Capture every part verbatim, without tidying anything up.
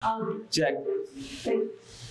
Check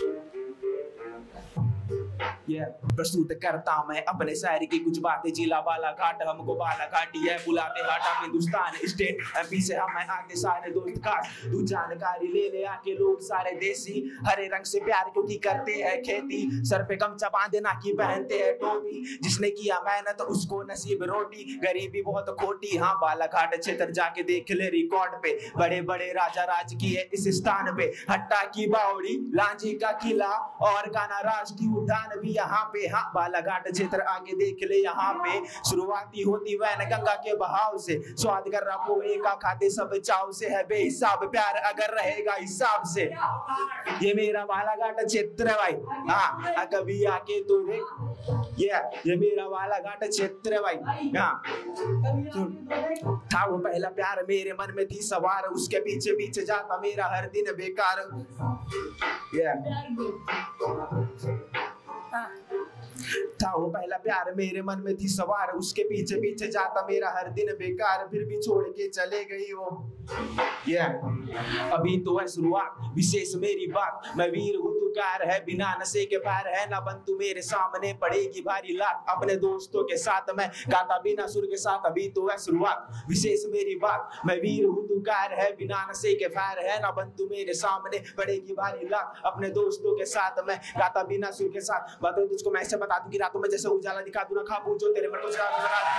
ये प्रस्तुत करता मैं अपने शायरी की कुछ बातें। जिला बालाघाट हमको बालाघाटी है बुलाते हाटा हिंदुस्तान स्टेट एमपी से हम आते सारे दोस्त खास। तू जानकारी ले ले आके लोग सारे देसी हरे रंग से प्यार क्योंकि करते हैं खेती। सर पे गमछा बांधे ना कि पहनते हैं टोपी। जिसने किया मेहनत तो उसको नसीब रोटी। गरीबी बहुत खोटी हाँ बालाघाट क्षेत्र जाके देख ले रिकॉर्ड पे। बड़े बड़े राजा राज किए इस स्थान पे। हट्टा की बावड़ी लांजी का किला और कान्हा राष्ट्रीय उद्यान भी यहाँ पे। हाँ बालाघाट क्षेत्र आगे देख ले यहाँ पे। शुरुआती होती वैन गंगा के बहाव से। स्वाद कर रहा पोहे का खाते सब चाव से है बेहिसाब प्यार अगर रहेगा हिसाब से। ये मेरा बालाघाट क्षेत्र है भाई हाँ कभी आके तो देख ये ये मेरा बालाघाट क्षेत्र है भाई हाँ। था वो पहला प्यार मेरे मन में थी सवार उसके पीछे पीछे जाता मेरा हर दिन बेकार। था वो पहला प्यार मेरे मन में थी सवार उसके पीछे पीछे जाता मेरा हर दिन बेकार। फिर भी छोड़ के चले गई वो ये yeah. अभी तो है शुरुआत विशेष मेरी बात। मैं वीर हूँ तू कार है बिना नशे के पार है ना बन तू मेरे सामने पड़ेगी भारी लात। अपने दोस्तों के साथ मैं गाता बिना सुर के साथ। अभी तो है शुरुआत विशेष मेरी बात। मैं वीर हूँ तू कार है बिना नशे के पार है ना बन तू मेरे सामने पड़ेगी भारी लात। अपने दोस्तों के साथ मैं गाता बिना सुर के साथ। बातों तुझको मैं ऐसे बता दूं कि रातों में जैसे उजाला दिखा दूं ना खाबू जो तेरे मन को चला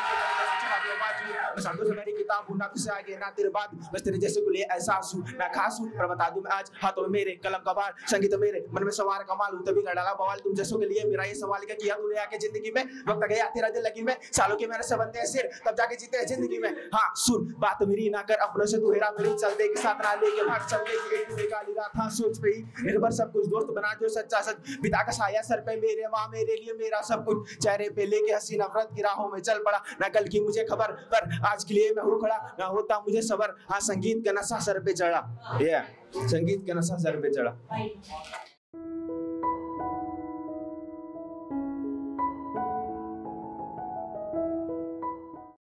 किताब हूं ना तुझसे आगे ना तेरे बाद। बस तेरे जैसे को लिए एहसास हूं मैं खास हूं पर बता दूं मैं आज हाथों में मेरे कलम का बार संगीत मेरे मन में सवार कमाल हूं तभी डाला बवाल। तुम जैसों के लिए मेरा ये सवाल क्या किया तूने आके जिंदगी में। वक्त गया तेरा दिल लगी में सालों के मेहनत से बनते हैं सिर तब जाके जीते हैं जिंदगी में। हाँ सुन बात मेरी ना कर अपनों से तू हेरा मेरी चल दे के साथ ना लेके भाग चल दे तू निकाली रात हाँ सोच पे ही निर्भर सब कुछ दोस्त बना जो सच्चा सच। पिता का साया सर पे मेरे माँ मेरे लिए मेरा सब कुछ चेहरे पे लेके हंसी नफरत की राहों में चल पड़ा। ना कल की मुझे खबर पर आज के लिए मैं हूँ खड़ा ना होता मुझे सबर। हाँ संगीत का नशा सर पे चढ़ा ये संगीत का नशा सर पे चढ़ा।